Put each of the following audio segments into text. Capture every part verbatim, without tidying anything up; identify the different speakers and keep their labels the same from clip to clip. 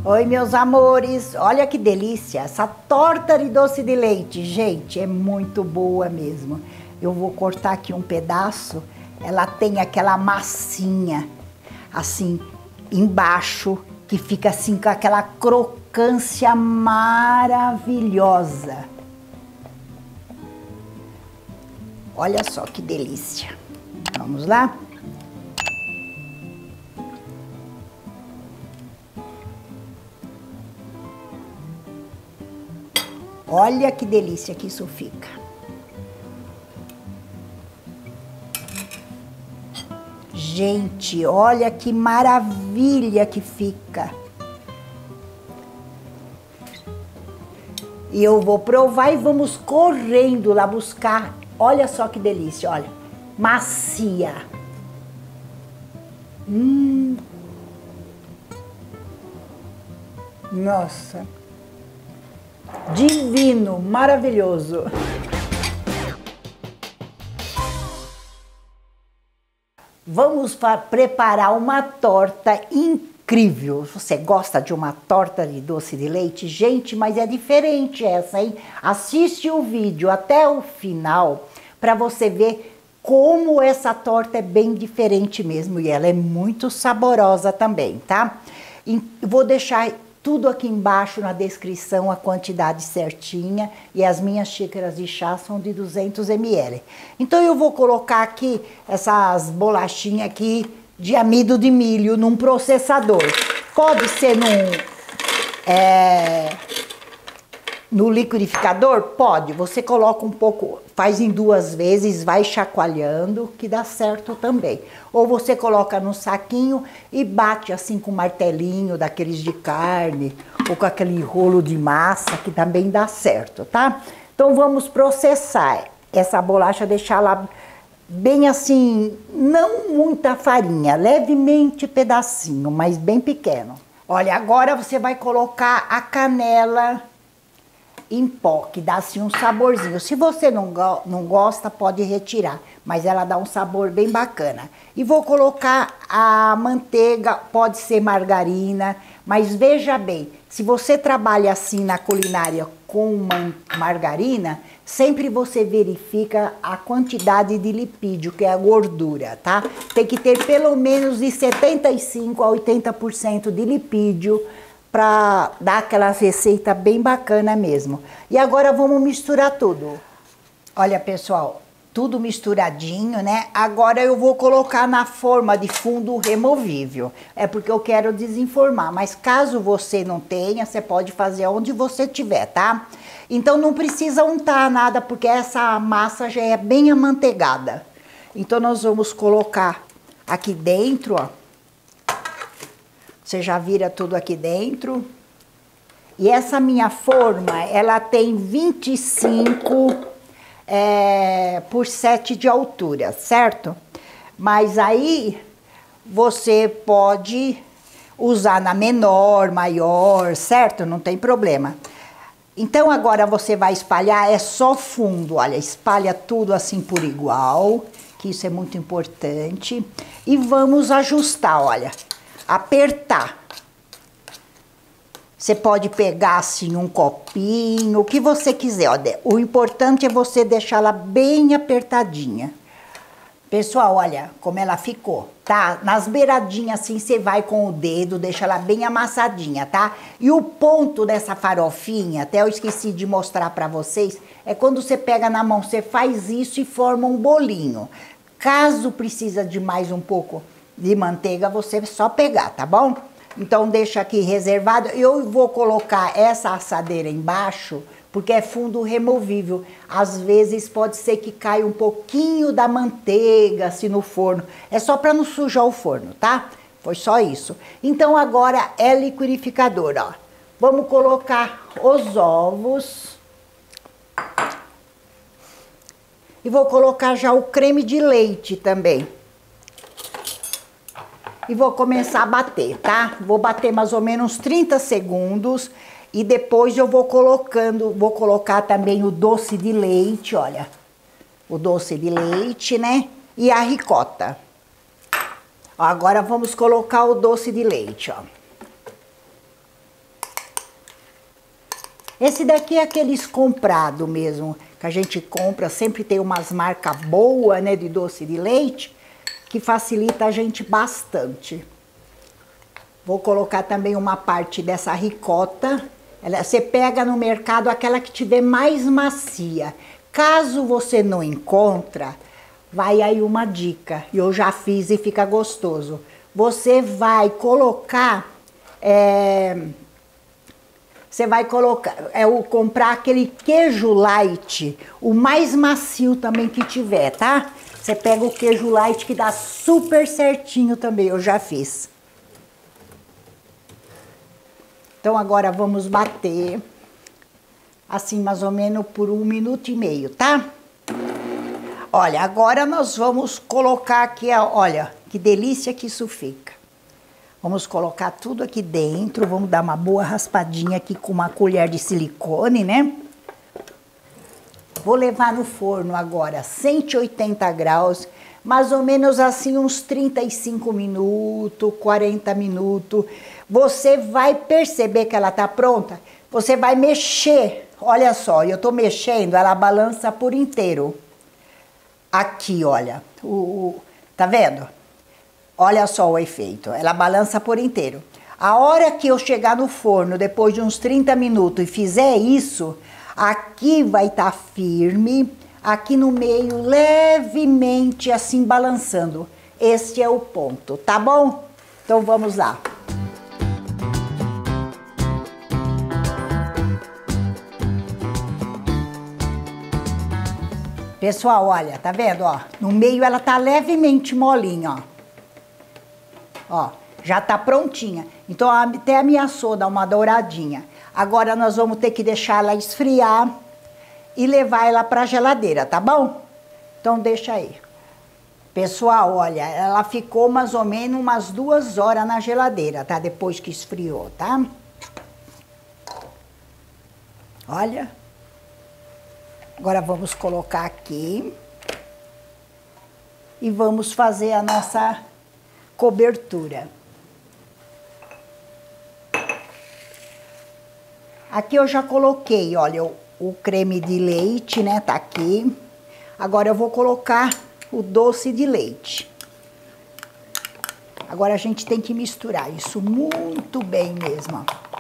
Speaker 1: Oi, meus amores, olha que delícia, essa torta de doce de leite, gente, é muito boa mesmo. Eu vou cortar aqui um pedaço, ela tem aquela massinha, assim, embaixo, que fica assim com aquela crocância maravilhosa. Olha só que delícia. Vamos lá? Olha que delícia que isso fica. Gente, olha que maravilha que fica. E eu vou provar e vamos correndo lá buscar. Olha só que delícia, olha. Macia. Hum. Nossa. Divino, maravilhoso. Vamos preparar uma torta incrível. Você gosta de uma torta de doce de leite? Gente, mas é diferente essa, hein? Assiste o vídeo até o final para você ver como essa torta é bem diferente mesmo. E ela é muito saborosa também, tá? E vou deixar tudo aqui embaixo na descrição, a quantidade certinha, e as minhas xícaras de chá são de duzentos mililitros. Então eu vou colocar aqui essas bolachinhas aqui de amido de milho num processador. Pode ser num, é, no liquidificador? Pode, você coloca um pouco, faz em duas vezes, vai chacoalhando, que dá certo também. Ou você coloca no saquinho e bate assim com um martelinho daqueles de carne, ou com aquele rolo de massa, que também dá certo, tá? Então vamos processar essa bolacha, deixá-la bem assim, não muita farinha, levemente pedacinho, mas bem pequeno. Olha, agora você vai colocar a canela em pó, que dá assim um saborzinho. Se você não, go não gosta, pode retirar, mas ela dá um sabor bem bacana. E vou colocar a manteiga, pode ser margarina, mas veja bem, se você trabalha assim na culinária com margarina, sempre você verifica a quantidade de lipídio, que é a gordura, tá? Tem que ter pelo menos de setenta e cinco a oitenta por cento de lipídio, para dar aquela receita bem bacana mesmo. E agora vamos misturar tudo. Olha, pessoal, tudo misturadinho, né? Agora eu vou colocar na forma de fundo removível. É porque eu quero desenformar, mas caso você não tenha, você pode fazer onde você tiver, tá? Então não precisa untar nada, porque essa massa já é bem amanteigada. Então nós vamos colocar aqui dentro, ó. Você já vira tudo aqui dentro. E essa minha forma, ela tem vinte e cinco é, por sete de altura, certo? Mas aí você pode usar na menor, maior, certo? Não tem problema. Então agora você vai espalhar, é só fundo, olha, espalha tudo assim por igual, que isso é muito importante. E vamos ajustar, olha. Apertar. Você pode pegar assim um copinho, o que você quiser. Ó, o importante é você deixá-la bem apertadinha. Pessoal, olha como ela ficou, tá? Nas beiradinhas assim, você vai com o dedo, deixa ela bem amassadinha, tá? E o ponto dessa farofinha, até eu esqueci de mostrar pra vocês, é quando você pega na mão, você faz isso e forma um bolinho. Caso precisa de mais um pouco de manteiga, você só pegar, tá bom? Então deixa aqui reservado. Eu vou colocar essa assadeira embaixo, porque é fundo removível. Às vezes pode ser que caia um pouquinho da manteiga assim no forno. É só para não sujar o forno, tá? Foi só isso. Então agora é liquidificador, ó. Vamos colocar os ovos. E vou colocar já o creme de leite também. E vou começar a bater, tá? Vou bater mais ou menos trinta segundos. E depois eu vou colocando, vou colocar também o doce de leite, olha. O doce de leite, né? E a ricota. Ó, agora vamos colocar o doce de leite, ó. Esse daqui é aqueles comprado mesmo, que a gente compra, sempre tem umas marcas boas, né, de doce de leite, que facilita a gente bastante. Vou colocar também uma parte dessa ricota. Ela, você pega no mercado aquela que tiver mais macia. Caso você não encontra, vai aí uma dica, eu já fiz e fica gostoso. Você vai colocar, é, você vai colocar, é o comprar aquele queijo light, o mais macio também que tiver, tá? Você pega o queijo light que dá super certinho também, eu já fiz. Então agora vamos bater, assim mais ou menos por um minuto e meio, tá? Olha, agora nós vamos colocar aqui, olha, que delícia que isso fica. Vamos colocar tudo aqui dentro, vamos dar uma boa raspadinha aqui com uma colher de silicone, né? Vou levar no forno agora, cento e oitenta graus, mais ou menos assim uns trinta e cinco minutos, quarenta minutos. Você vai perceber que ela tá pronta, você vai mexer, olha só, eu tô mexendo, ela balança por inteiro. Aqui, olha, o, o, tá vendo? Olha só o efeito, ela balança por inteiro. A hora que eu chegar no forno, depois de uns trinta minutos, e fizer isso, aqui vai estar firme, aqui no meio, levemente assim balançando. Este é o ponto, tá bom? Então vamos lá. Pessoal, olha, tá vendo, ó? No meio ela tá levemente molinha, ó. Ó, já tá prontinha. Então até ameaçou dar uma douradinha. Agora nós vamos ter que deixar ela esfriar e levar ela pra geladeira, tá bom? Então deixa aí. Pessoal, olha, ela ficou mais ou menos umas duas horas na geladeira, tá? Depois que esfriou, tá? Olha. Agora vamos colocar aqui e vamos fazer a nossa cobertura. Aqui eu já coloquei, olha, o, o creme de leite, né, tá aqui. Agora eu vou colocar o doce de leite. Agora a gente tem que misturar isso muito bem mesmo, ó.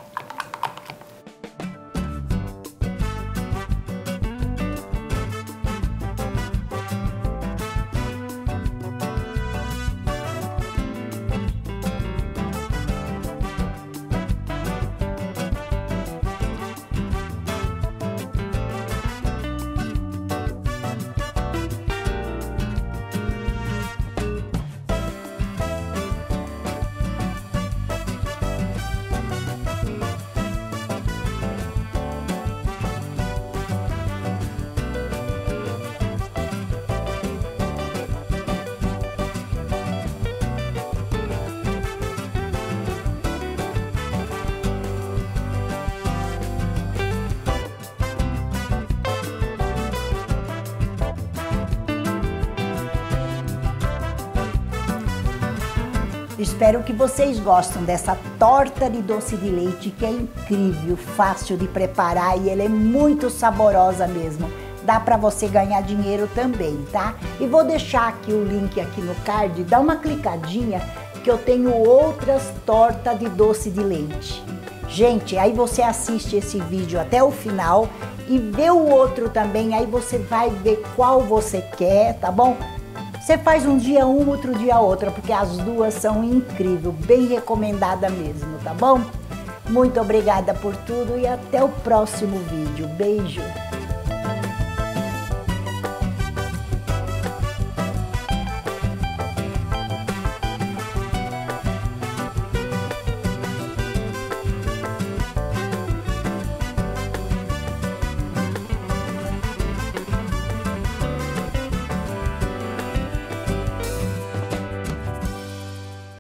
Speaker 1: Espero que vocês gostem dessa torta de doce de leite, que é incrível, fácil de preparar e ela é muito saborosa mesmo. Dá para você ganhar dinheiro também, tá? E vou deixar aqui o link aqui no card, dá uma clicadinha que eu tenho outras tortas de doce de leite. Gente, aí você assiste esse vídeo até o final e vê o outro também, aí você vai ver qual você quer, tá bom? Você faz um dia uma, outro dia outra, porque as duas são incríveis, bem recomendada mesmo, tá bom? Muito obrigada por tudo e até o próximo vídeo. Beijo!